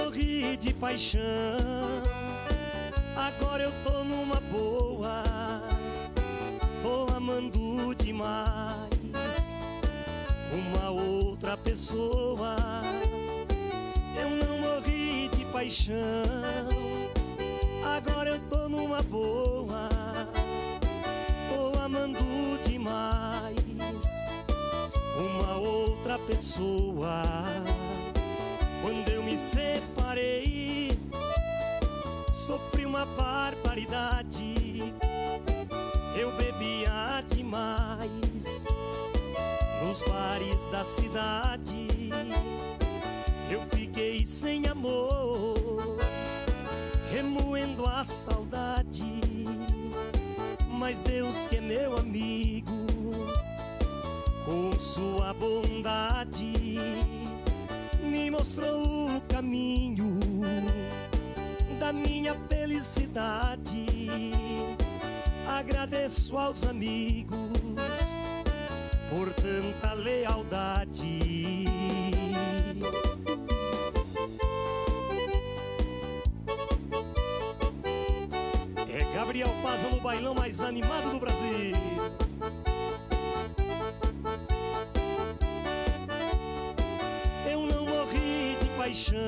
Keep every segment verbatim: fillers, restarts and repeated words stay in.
morri de paixão, agora eu tô numa boa. Tô amando demais uma outra pessoa. Eu não morri de paixão, agora eu tô numa boa. Tô amando demais uma outra pessoa. Quando eu me separei, sofri uma barbaridade. Eu bebia demais nos bares da cidade. Eu fiquei sem amor, remoendo a saudade. Mas Deus, que é meu amigo, com sua bondade me mostrou o caminho da minha felicidade. Agradeço aos amigos por tanta lealdade. É Gabriel Paza no bailão mais animado do Brasil. Eu não morri de paixão,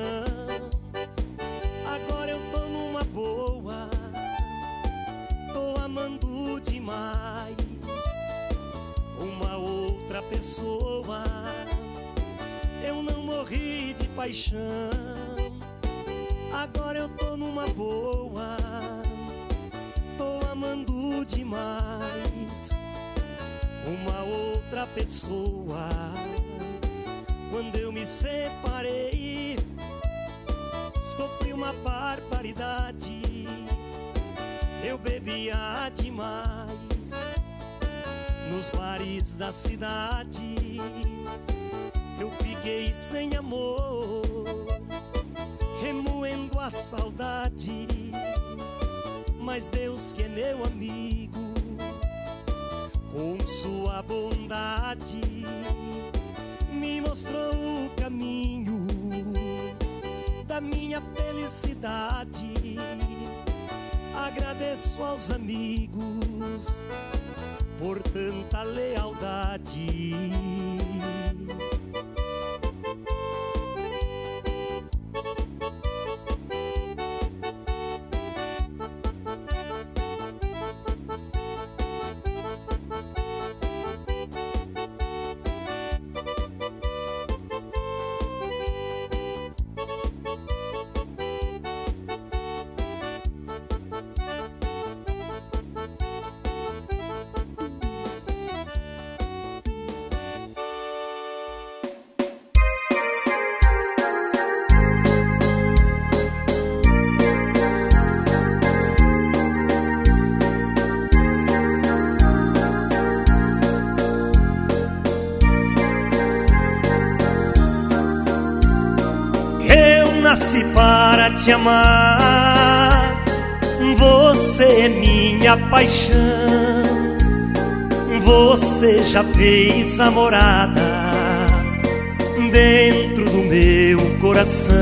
agora eu tô numa boa. Tô amando demais uma outra pessoa. Eu não morri de paixão, agora eu tô numa boa. Tô amando demais uma outra pessoa. Quando eu me separei, sofri uma barbaridade. Eu bebia demais nos bares da cidade. Eu fiquei sem amor, remoendo a saudade. Mas Deus, que é meu amigo, com sua bondade me mostrou o caminho da minha felicidade. Agradeço aos amigos por tanta lealdade. Nasci para te amar, você é minha paixão. Você já fez a morada dentro do meu coração.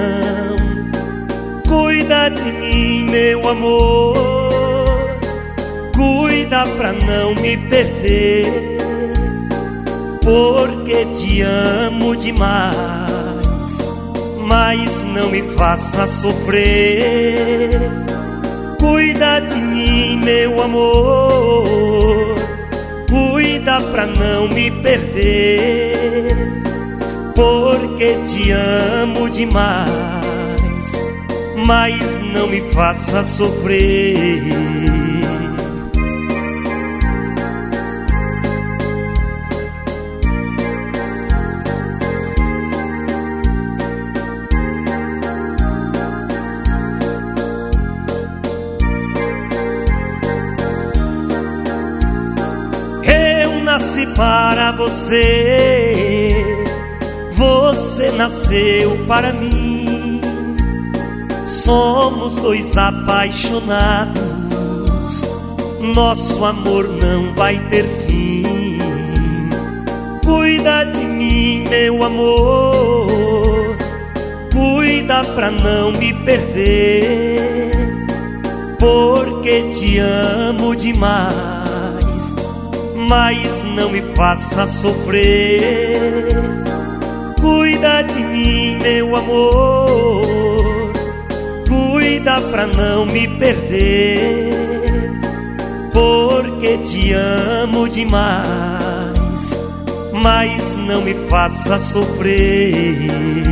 Cuida de mim, meu amor, cuida pra não me perder, porque te amo demais. Mas não me faça sofrer. Cuida de mim, meu amor, cuida pra não me perder, porque te amo demais. Mas não me faça sofrer. Nasci para você, você nasceu para mim. Somos dois apaixonados, nosso amor não vai ter fim. Cuida de mim, meu amor, cuida Cuida pra não me perder, porque te amo demais. Mas não me faça sofrer. Cuida de mim, meu amor. Cuida pra não me perder, porque te amo demais. Mas não me faça sofrer.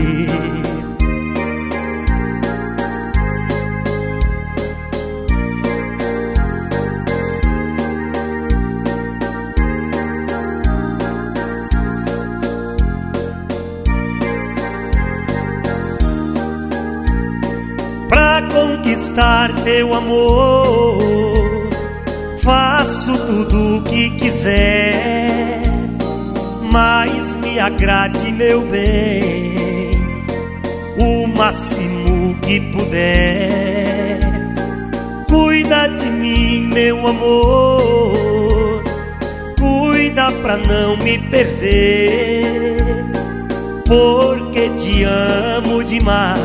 Pra conquistar teu amor, faço tudo o que quiser, mas me agrade, meu bem, o máximo que puder. Cuida de mim, meu amor. Cuida pra não me perder, porque te amo demais.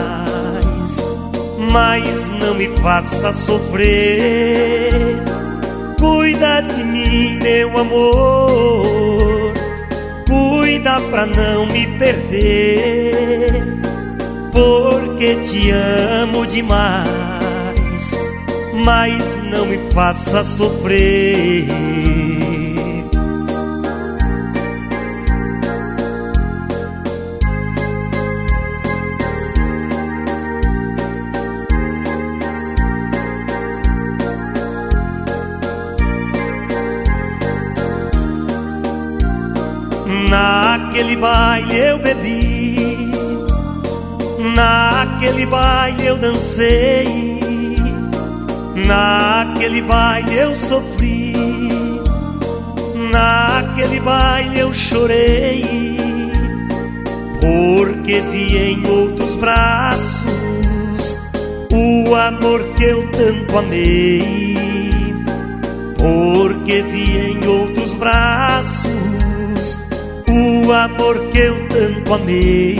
Mas não me faça sofrer. Cuida de mim, meu amor. Cuida pra não me perder, porque te amo demais. Mas não me faça sofrer. Naquele baile eu bebi, naquele baile eu dancei, naquele baile eu sofri, naquele baile eu chorei, porque vi em outros braços o amor que eu tanto amei, porque vi em outros braços o amor que eu tanto amei.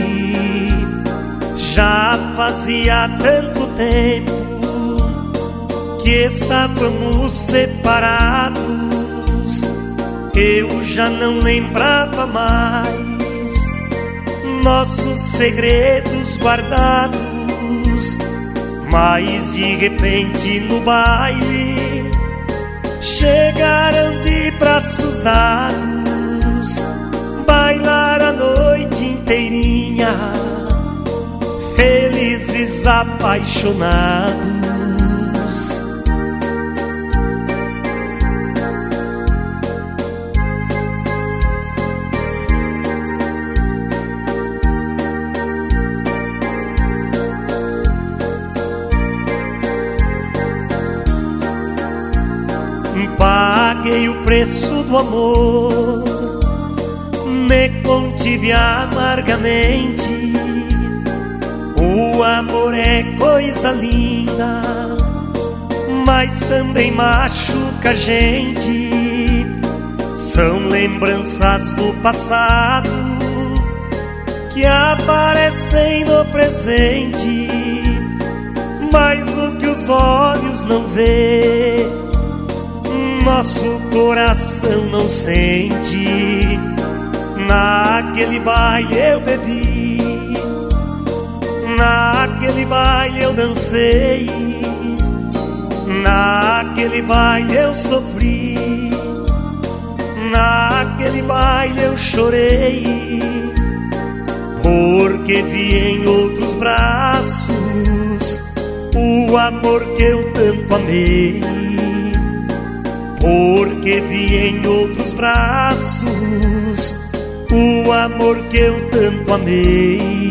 Já fazia tanto tempo que estávamos separados, eu já não lembrava mais nossos segredos guardados. Mas de repente no baile chegaram de braços dados, bailar a noite inteirinha, felizes apaixonados. Paguei o preço do amor, me contive amargamente. O amor é coisa linda, mas também machuca a gente. São lembranças do passado que aparecem no presente, mas o que os olhos não vê, nosso coração não sente. Naquele baile eu bebi, naquele baile eu dancei, naquele baile eu sofri, naquele baile eu chorei, porque vi em outros braços o amor que eu tanto amei, porque vi em outros braços o amor que eu tanto amei.